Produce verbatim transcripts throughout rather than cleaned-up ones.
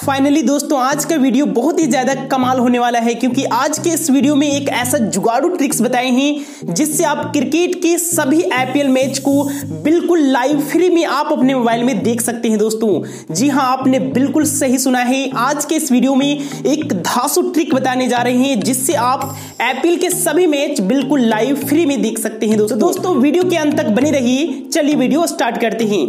Finally दोस्तों आज का वीडियो बहुत ही ज्यादा कमाल होने वाला है, क्योंकि आज के इस वीडियो में एक ऐसा जुगाड़ू ट्रिक्स बताए हैं जिससे आप क्रिकेट के सभी आईपीएल मैच को बिल्कुल लाइव फ्री में आप अपने मोबाइल में देख सकते हैं। दोस्तों जी हां, आपने बिल्कुल सही सुना है। आज के इस वीडियो में एक धांसू ट्रिक बताने जा रहे हैं जिससे आप आईपीएल के सभी मैच बिल्कुल लाइव फ्री में देख सकते हैं। दोस्तों दोस्तों वीडियो के अंत तक बने रहिए। चलिए वीडियो स्टार्ट करते हैं।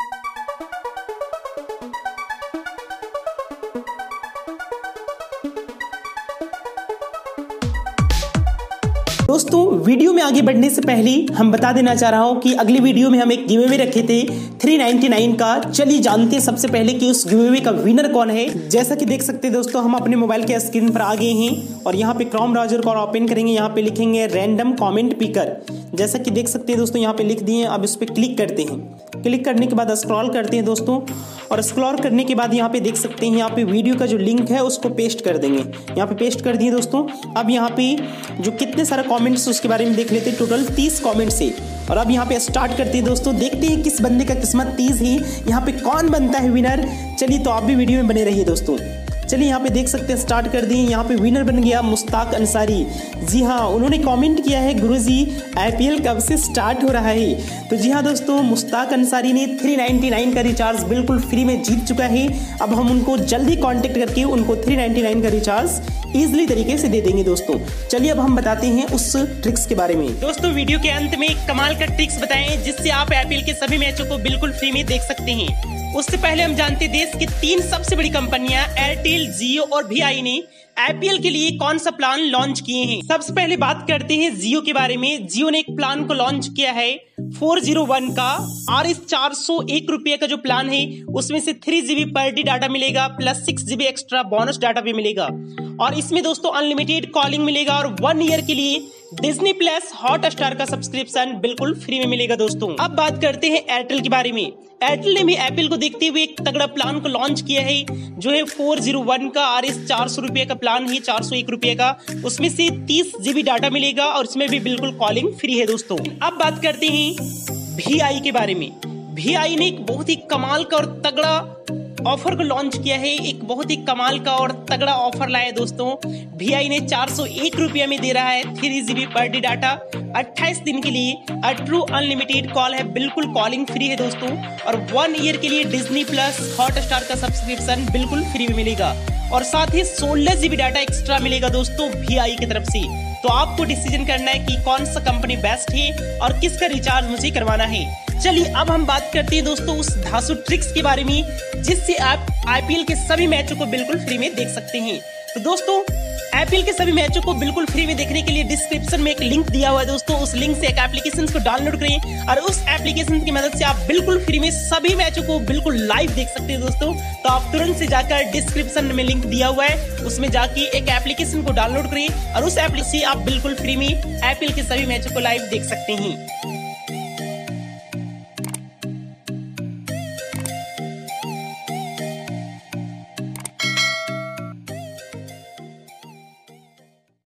दोस्तों वीडियो में आगे बढ़ने से पहले हम बता देना चाह रहा हूं कि अगली वीडियो में हम एक गिव अवे रखे थे तीन सौ निन्यानवे का। चलिए जानते हैं सबसे पहले कि उस गिव अवे का विनर कौन है। जैसा कि देख सकते हैं दोस्तों, हम अपने मोबाइल के स्क्रीन पर आ गए हैं और यहाँ पे क्रोम ब्राउजर को ओपन करेंगे। यहाँ पे लिखेंगे रैंडम कमेंट पिकर। जैसा कि देख सकते हैं दोस्तों, यहाँ पे लिख दिए। अब इस पे क्लिक करते हैं। क्लिक करने के बाद स्क्रॉल करते हैं दोस्तों, और स्क्रॉल करने के बाद यहाँ पे देख सकते हैं, यहाँ पे वीडियो का जो लिंक है उसको पेस्ट कर देंगे। यहाँ पे पेस्ट कर दिए दोस्तों। अब यहाँ पे जो कितने सारे कमेंट्स उसके बारे में देख लेते हैं। टोटल तीस कमेंट्स है और अब यहाँ पे स्टार्ट करते हैं दोस्तों। देखते हैं किस बंदे का किस्मत तीस है, यहाँ पे कौन बनता है विनर। चलिए तो आप भी वीडियो में बने रहिए दोस्तों। चलिए यहाँ पे देख सकते हैं, स्टार्ट कर दिए। यहाँ पे विनर बन गया मुश्ताक अंसारी। जी हाँ, उन्होंने कमेंट किया है, गुरुजी आईपीएल कब से स्टार्ट हो रहा है। तो जी हाँ दोस्तों, मुश्ताक अंसारी ने तीन सौ निन्यानवे का रिचार्ज बिल्कुल फ्री में जीत चुका है। अब हम उनको जल्दी कांटेक्ट करके उनको तीन सौ निन्यानवे का रिचार्ज इजीली तरीके से दे देंगे दोस्तों। चलिए अब हम बताते हैं उस ट्रिक्स के बारे में। दोस्तों वीडियो के अंत में एक कमाल का ट्रिक्स बताएं जिससे आप आईपीएल के सभी मैचों को बिल्कुल फ्री में देख सकते हैं। उससे पहले हम जानते देश की तीन सबसे बड़ी कंपनियां एयरटेल, जियो और वी ने आईपीएल के लिए कौन सा प्लान लॉन्च किए हैं। सबसे पहले बात करते हैं जियो के बारे में। जियो ने एक प्लान को लॉन्च किया है चार सौ एक का, और इस चार सौ एक रुपए का जो प्लान है उसमें से three GB per day data मिलेगा plus six GB extra bonus data भी मिलेगा। और इसमें दोस्तों अनलिमिटेड कॉलिंग मिलेगा और वन ईयर के लिए डिज्नी प्लस हॉट स्टार का सब्सक्रिप्शन बिल्कुल फ्री में मिलेगा दोस्तों। अब बात करते हैं एयरटेल के बारे में। एयरटेल ने भी आईपीएल को देखते हुए एक तगड़ा प्लान को लॉन्च किया है जो है चार सौ एक का, और इस चार सौ रुपए का प्लान है चार सौ एक रुपए का। उसमें से तीस जीबी डाटा मिलेगा और इसमें भी बिल्कुल कॉलिंग फ्री है दोस्तों। अब बात करते हैं वी के बारे में। वी ने एक बहुत ही कमाल का और तगड़ा ऑफर को लॉन्च किया है। एक बहुत ही कमाल का और तगड़ा ऑफर लाया दोस्तों। वी ने चार सौ एक रुपया में दे रहा है three GB per day data अट्ठाईस दिन के लिए। ट्रू अनलिमिटेड कॉल है, बिल्कुल कॉलिंग फ्री है दोस्तों। और वन ईयर के लिए डिज्नी प्लस हॉट स्टार का सब्सक्रिप्शन बिल्कुल फ्री में मिलेगा, और साथ ही सोलह जीबी डाटा एक्स्ट्रा मिलेगा दोस्तों वी की तरफ से। तो आपको डिसीजन करना है कि कौन सा कंपनी बेस्ट है और किसका रिचार्ज मुझे करवाना है। चलिए अब हम बात करते हैं दोस्तों उस धांसू ट्रिक्स के बारे में जिससे आप आईपीएल के सभी मैचों को बिल्कुल फ्री में देख सकते हैं। तो दोस्तों आईपीएल के सभी मैचों को बिल्कुल फ्री में देखने के लिए डिस्क्रिप्शन में एक लिंक दिया हुआ है दोस्तों। उस लिंक से एक एप्लीकेशन को डाउनलोड करें और उस एप्लीकेशन की मदद से आप बिल्कुल फ्री में सभी मैचों को बिल्कुल लाइव देख सकते हैं दोस्तों। तो आप तुरंत से जाकर डिस्क्रिप्शन में लिंक दिया हुआ है, उसमें जाके एक एप्लीकेशन को डाउनलोड करें और उस एप्लीकेशन से आप बिल्कुल फ्री में आईपीएल के सभी मैचों को लाइव देख सकते हैं।